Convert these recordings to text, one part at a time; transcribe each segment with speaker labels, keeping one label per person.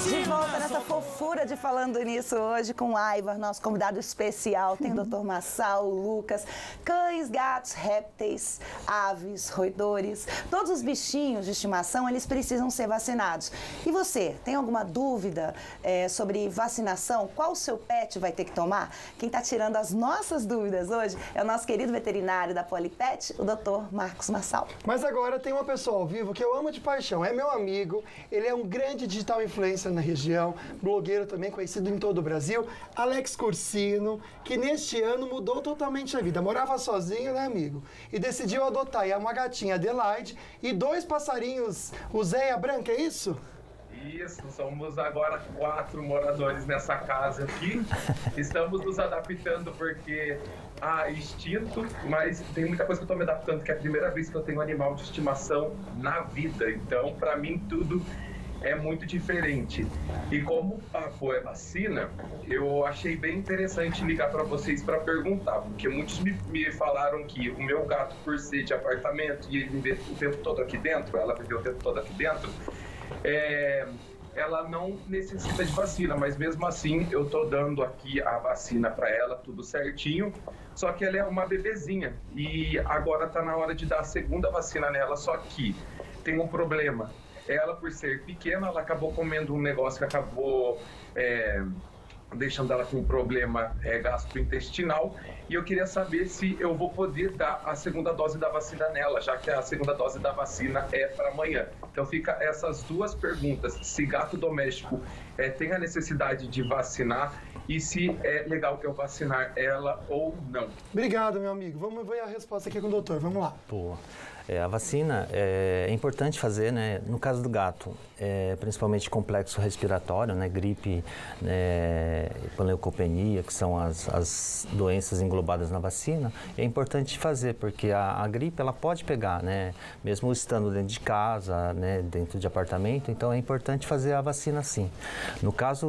Speaker 1: De volta nessa fofura de Falando Nisso hoje com o Aivar, nosso convidado especial. Tem o Dr. Massal, o Lucas, cães, gatos, répteis, aves, roedores. Todos os bichinhos de estimação, eles precisam ser vacinados. E você, tem alguma dúvida sobre vacinação? Qual o seu pet vai ter que tomar? Quem está tirando as nossas dúvidas hoje é o nosso querido veterinário da Polipet, o Dr. Marcos Massal.
Speaker 2: Mas agora tem uma pessoa ao vivo que eu amo de paixão, é meu amigo, ele é um grande digital influencer na região, blogueiro também conhecido em todo o Brasil, Alex Cursino, que neste ano mudou totalmente a vida. Morava sozinho, né, amigo? E decidiu adotar uma gatinha, Adelaide, e 2 passarinhos, o Zé e a Branca, é isso?
Speaker 3: Isso, somos agora 4 moradores nessa casa aqui. Estamos nos adaptando porque há instinto, mas tem muita coisa que eu estou me adaptando, que é a primeira vez que eu tenho um animal de estimação na vida. Então, para mim, tudo é muito diferente. E como o papo é vacina, eu achei bem interessante ligar para vocês para perguntar, porque muitos me falaram que o meu gato, por ser de apartamento e ele viver o tempo todo aqui dentro, ela viveu o tempo todo aqui dentro, ela não necessita de vacina, mas mesmo assim eu tô dando aqui a vacina para ela, tudo certinho, só que ela é uma bebezinha e agora tá na hora de dar a segunda vacina nela, só que tem um problema. Ela, por ser pequena, ela acabou comendo um negócio que acabou deixando ela com um problema gastrointestinal, e eu queria saber se eu vou poder dar a segunda dose da vacina nela, já que a segunda dose da vacina é para amanhã. Então fica essas 2 perguntas, se gato doméstico tem a necessidade de vacinar e se é legal que eu vacinar ela ou não.
Speaker 2: Obrigado, meu amigo. Vamos ver a resposta aqui com o doutor, vamos lá.
Speaker 4: Boa. A vacina é importante fazer, né? No caso do gato, principalmente complexo respiratório, né? Gripe, panleucopenia, que são as doenças englobadas na vacina, é importante fazer, porque a gripe ela pode pegar, né? Mesmo estando dentro de casa, né? Dentro de apartamento, então é importante fazer a vacina sim. No caso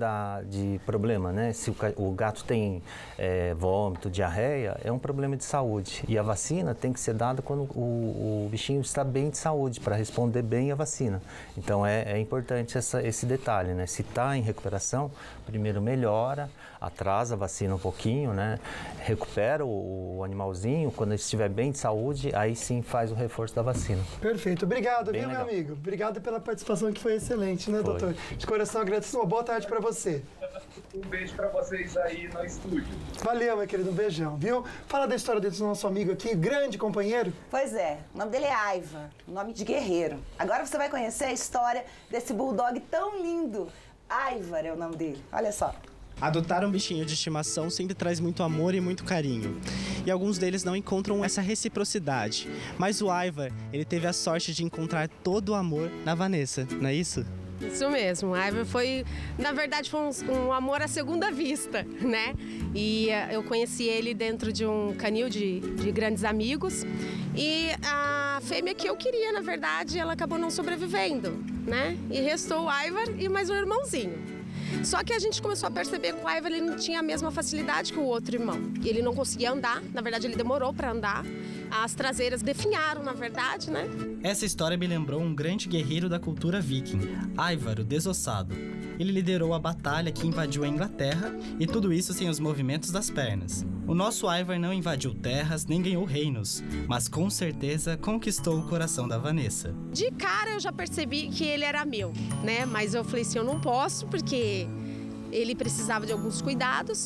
Speaker 4: de problema, né? Se o gato tem vômito, diarreia, é um problema de saúde, e a vacina tem que ser dada quando o bichinho está bem de saúde, para responder bem à vacina. Então é importante esse detalhe, né? Se está em recuperação, primeiro melhora, atrasa a vacina um pouquinho, né? Recupera o animalzinho, quando ele estiver bem de saúde, aí sim faz o reforço da vacina.
Speaker 2: Perfeito, obrigado,
Speaker 4: Bem
Speaker 2: viu,
Speaker 4: legal.
Speaker 2: meu amigo? Obrigado pela participação, que foi excelente, né,
Speaker 4: Foi.
Speaker 2: doutor? De coração agradeço, uma boa tarde para você.
Speaker 3: Um beijo para vocês aí no estúdio.
Speaker 2: Valeu, meu querido, um beijão, viu? Fala da história desse nosso amigo aqui, grande companheiro.
Speaker 1: Pois é, o nome dele é Aivar, nome de guerreiro. Agora você vai conhecer a história desse bulldog tão lindo. Aivar é o nome dele, olha só.
Speaker 5: Adotar um bichinho de estimação sempre traz muito amor e muito carinho. E alguns deles não encontram essa reciprocidade. Mas o Aivar, ele teve a sorte de encontrar todo o amor na Vanessa, não é isso?
Speaker 6: Isso mesmo, o Aivar foi, na verdade, foi um amor à segunda vista, né? E eu conheci ele dentro de um canil de grandes amigos, e a fêmea que eu queria, na verdade, ela acabou não sobrevivendo, né? E restou o Aivar e mais um irmãozinho. Só que a gente começou a perceber que o Aivar ele não tinha a mesma facilidade que o outro irmão. Ele não conseguia andar, na verdade ele demorou para andar. As traseiras definharam, na verdade, né?
Speaker 5: Essa história me lembrou um grande guerreiro da cultura viking, Ivar, o Desossado. Ele liderou a batalha que invadiu a Inglaterra, e tudo isso sem os movimentos das pernas. O nosso Ivar não invadiu terras nem ganhou reinos, mas com certeza conquistou o coração da Vanessa.
Speaker 6: De cara eu já percebi que ele era meu, né? Mas eu falei assim, eu não posso porque ele precisava de alguns cuidados,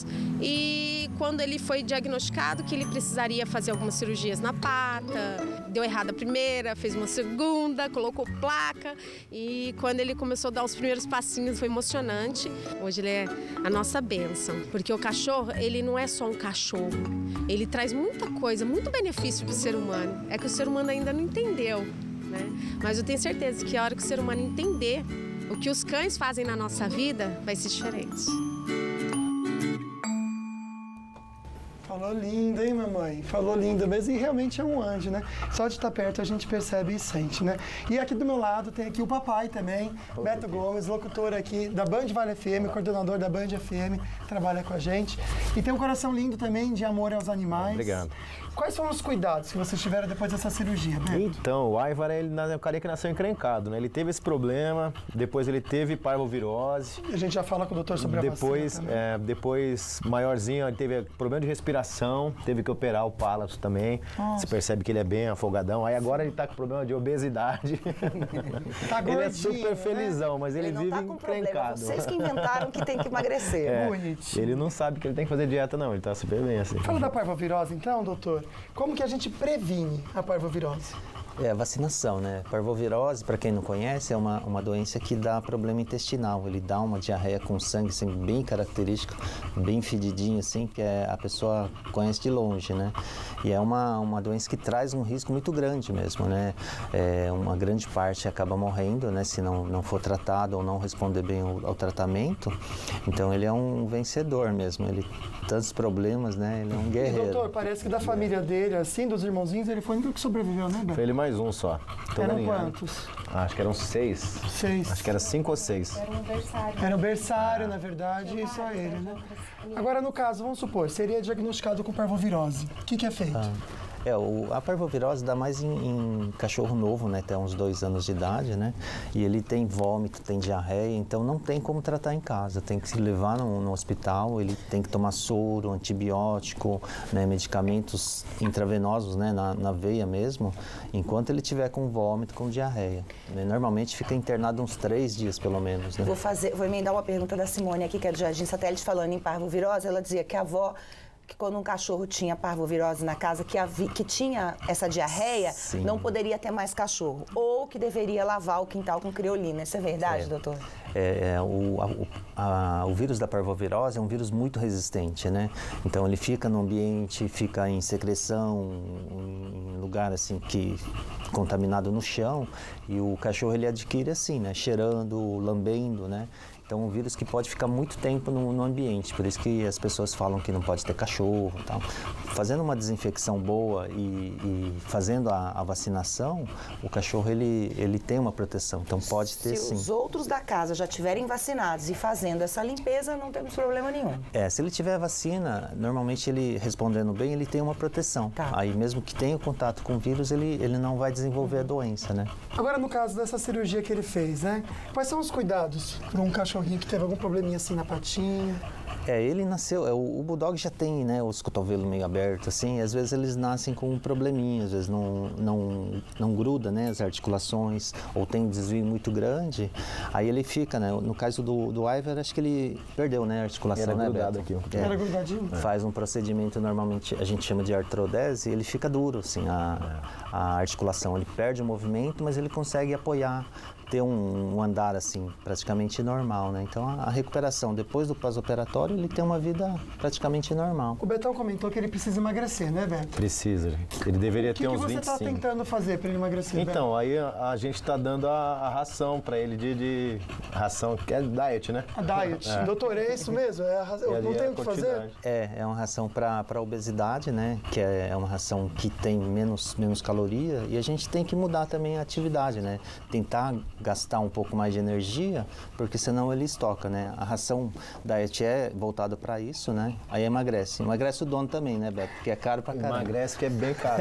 Speaker 6: e quando ele foi diagnosticado que ele precisaria fazer algumas cirurgias na pata, deu errado a primeira, fez uma segunda, colocou placa, e quando ele começou a dar os primeiros passinhos foi emocionante. Hoje ele é a nossa bênção, porque o cachorro, ele não é só um cachorro, ele traz muita coisa, muito benefício para o ser humano. É que o ser humano ainda não entendeu, né? Mas eu tenho certeza que a hora que o ser humano entender o que os cães fazem na nossa vida vai ser diferente.
Speaker 2: Falou Falou lindo, hein, mamãe? Falou lindo mesmo. E realmente é um anjo, né? Só de estar perto a gente percebe e sente, né? E aqui do meu lado tem aqui o papai também, Beto Gomes, locutor aqui da Band Vale FM, coordenador da Band FM, trabalha com a gente. E tem um coração lindo também de amor aos animais.
Speaker 7: Obrigado.
Speaker 2: Quais foram os cuidados que vocês tiveram depois dessa cirurgia, Beto?
Speaker 7: Então, o Aivar é um cara que nasceu encrencado, né? Ele teve esse problema, depois ele teve parvovirose.
Speaker 2: A gente já fala com o doutor sobre a vacina também.
Speaker 7: Depois, maiorzinho, ele teve problema de respiração, teve que operar o palato também.
Speaker 2: Nossa.
Speaker 7: Você percebe que ele é bem afogadão. Aí agora ele tá com problema de obesidade.
Speaker 2: Tá
Speaker 7: Ele é
Speaker 2: gordinho,
Speaker 7: super
Speaker 2: né?
Speaker 7: felizão, mas ele
Speaker 1: não
Speaker 7: vive
Speaker 1: tá com problema.
Speaker 7: encrencado.
Speaker 1: Vocês que inventaram que tem que emagrecer.
Speaker 2: Bonitinho.
Speaker 7: Ele não sabe que ele tem que fazer dieta, não. Ele tá super bem, assim.
Speaker 2: Fala da parvovirose, então, doutor. Como que a gente previne a parvovirose?
Speaker 4: É a vacinação, né? Parvovirose, para quem não conhece, é uma doença que dá problema intestinal. Ele dá uma diarreia com sangue assim, bem característica, bem fedidinho, assim, que a pessoa conhece de longe, né? E é uma doença que traz um risco muito grande mesmo, né? Uma grande parte acaba morrendo, né? Se não for tratado ou não responder bem ao tratamento. Então, ele é um vencedor mesmo. Ele tantos problemas, né? Ele é um guerreiro.
Speaker 2: Doutor, parece que da família dele, assim, dos irmãozinhos, ele foi o único que sobreviveu, né, Beto?
Speaker 7: Foi ele mais um só.
Speaker 2: Eram quantos?
Speaker 7: Acho que eram 6.
Speaker 2: 6.
Speaker 7: Acho que era 5 ou 6.
Speaker 2: Era um berçário, na verdade, e só ele, né? Agora, no caso, vamos supor, seria diagnosticado com parvovirose. O que é feito?
Speaker 4: A parvovirose dá mais em cachorro novo, né, até uns 2 anos de idade, né, e ele tem vômito, tem diarreia, então não tem como tratar em casa, tem que se levar no hospital, ele tem que tomar soro, antibiótico, né, medicamentos intravenosos, né, na veia mesmo, enquanto ele tiver com vômito, com diarreia. Normalmente fica internado uns 3 dias, pelo menos, né.
Speaker 1: Vou emendar uma pergunta da Simone aqui, que é do Jardim Satélite, falando em parvovirose. Ela dizia que a avó, que quando um cachorro tinha parvovirose na casa, que tinha essa diarreia,
Speaker 4: Sim.
Speaker 1: não poderia ter mais cachorro. Ou que deveria lavar o quintal com criolina. Isso é verdade, doutor?
Speaker 4: O vírus da parvovirose é um vírus muito resistente, né? Então ele fica no ambiente, fica em secreção, em lugar assim que contaminado no chão, e o cachorro ele adquire assim, né? Cheirando, lambendo, né? Então, um vírus que pode ficar muito tempo no ambiente, por isso que as pessoas falam que não pode ter cachorro e tal. Fazendo uma desinfecção boa e fazendo a vacinação, o cachorro ele tem uma proteção, então pode ter sim.
Speaker 1: Se os outros da casa já estiverem vacinados e fazendo essa limpeza, não temos problema nenhum.
Speaker 4: Se ele tiver vacina, normalmente ele respondendo bem, ele tem uma proteção.
Speaker 1: Tá.
Speaker 4: Aí mesmo que tenha o contato com o vírus, ele não vai desenvolver a doença, né?
Speaker 2: Agora, no caso dessa cirurgia que ele fez, né? Quais são os cuidados para um cachorrinho que teve algum probleminha assim na patinha?
Speaker 4: Ele nasceu, o Bulldog já tem, né, os cotovelos meio abertos, assim, e às vezes eles nascem com um probleminha, às vezes não gruda, né, as articulações, ou tem um desvio muito grande, aí ele fica, né, no caso do Aivar, acho que ele perdeu, né, a articulação,
Speaker 7: Era
Speaker 4: né,
Speaker 7: grudado
Speaker 4: Beto?
Speaker 7: aqui.
Speaker 2: Era grudadinho?
Speaker 4: Faz um procedimento, normalmente a gente chama de artrodese, e ele fica duro, assim, a articulação, ele perde o movimento, mas ele consegue apoiar, ter um andar assim praticamente normal, né? Então a recuperação depois do pós-operatório, ele tem uma vida praticamente normal.
Speaker 2: O Betão comentou que ele precisa emagrecer, né, Beto?
Speaker 7: Precisa, ele deveria ter uns 25.
Speaker 2: O que você está tentando fazer para ele emagrecer,
Speaker 7: Então, aí a gente está dando a ração para ele de ração, que é diet, né?
Speaker 2: A diet. Doutor, é isso mesmo? Eu não tenho o que fazer?
Speaker 4: É uma ração para obesidade, né? Que é uma ração que tem menos caloria, e a gente tem que mudar também a atividade, né? Tentar gastar um pouco mais de energia, porque senão ele estoca, né? A ração diet é voltada para isso, né? Aí emagrece. Emagrece o dono também, né, Beto? Porque é caro pra caramba.
Speaker 7: Emagrece que é bem caro.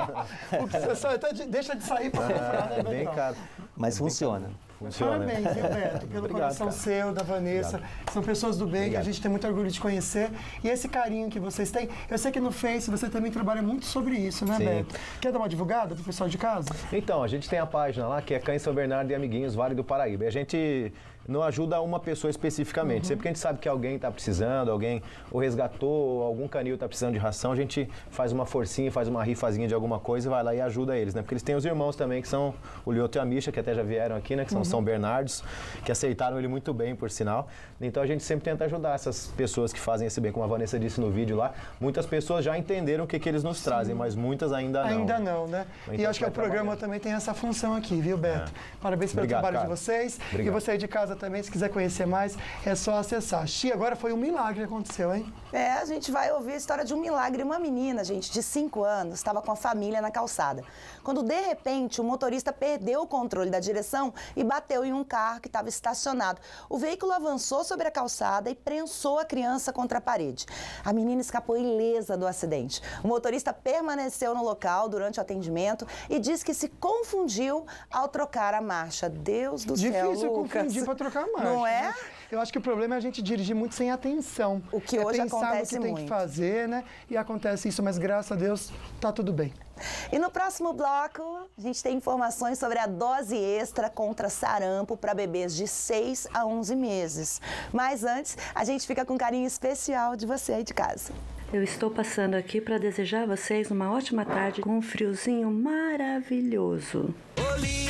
Speaker 2: O que você só deixa de sair para comprar, né,
Speaker 7: É bem caro.
Speaker 4: Mas funciona.
Speaker 2: Parabéns, viu, Beto? Pelo coração seu, da Vanessa.
Speaker 7: Obrigado.
Speaker 2: São pessoas do bem que a
Speaker 7: Obrigado.
Speaker 2: gente tem muito orgulho de conhecer. E esse carinho que vocês têm. Eu sei que no Face você também trabalha muito sobre isso, né,
Speaker 7: Sim.
Speaker 2: Beto? Quer dar uma divulgada pro pessoal de casa?
Speaker 7: Então, a gente tem a página lá, que é Cães São Bernardo e Amiguinhos, Vale do Paraíba. E a gente não ajuda uma pessoa especificamente. Sempre que a gente sabe que alguém está precisando, alguém ou resgatou, ou algum canil está precisando de ração, a gente faz uma forcinha, faz uma rifazinha de alguma coisa e vai lá e ajuda eles, né? Porque eles têm os irmãos também, que são o Lioto e a Misha, que até já vieram aqui, né? Que são São Bernardos, que aceitaram ele muito bem, por sinal. Então a gente sempre tenta ajudar essas pessoas que fazem esse bem, como a Vanessa disse no vídeo lá. Muitas pessoas já entenderam o que eles nos trazem, mas muitas ainda não.
Speaker 2: Ainda não, né?
Speaker 7: Então,
Speaker 2: e acho que o programa
Speaker 7: trabalhando.
Speaker 2: também tem essa função aqui, viu, Beto? Parabéns pelo
Speaker 7: Obrigado,
Speaker 2: trabalho
Speaker 7: cara.
Speaker 2: de vocês.
Speaker 7: Obrigado.
Speaker 2: E você aí de casa casa também, se quiser conhecer mais, é só acessar. Xi, agora foi um milagre que aconteceu, hein?
Speaker 1: A gente vai ouvir a história de um milagre. Uma menina, gente, de 5 anos, estava com a família na calçada. Quando, de repente, o motorista perdeu o controle da direção e bateu em um carro que estava estacionado. O veículo avançou sobre a calçada e prensou a criança contra a parede. A menina escapou ilesa do acidente. O motorista permaneceu no local durante o atendimento e disse que se confundiu ao trocar a marcha. Deus do céu,
Speaker 2: Difícil
Speaker 1: Lucas.
Speaker 2: confundir para trocar a marcha.
Speaker 1: Não é?
Speaker 2: Né? Eu acho que o problema é a gente dirigir muito sem atenção.
Speaker 1: O que hoje
Speaker 2: pensar
Speaker 1: acontece
Speaker 2: no que tem que fazer, né? E acontece isso, mas graças a Deus tá tudo bem.
Speaker 1: E no próximo bloco, a gente tem informações sobre a dose extra contra sarampo para bebês de 6 a 11 meses. Mas antes, a gente fica com um carinho especial de você aí de casa.
Speaker 8: Eu estou passando aqui para desejar a vocês uma ótima tarde com um friozinho maravilhoso.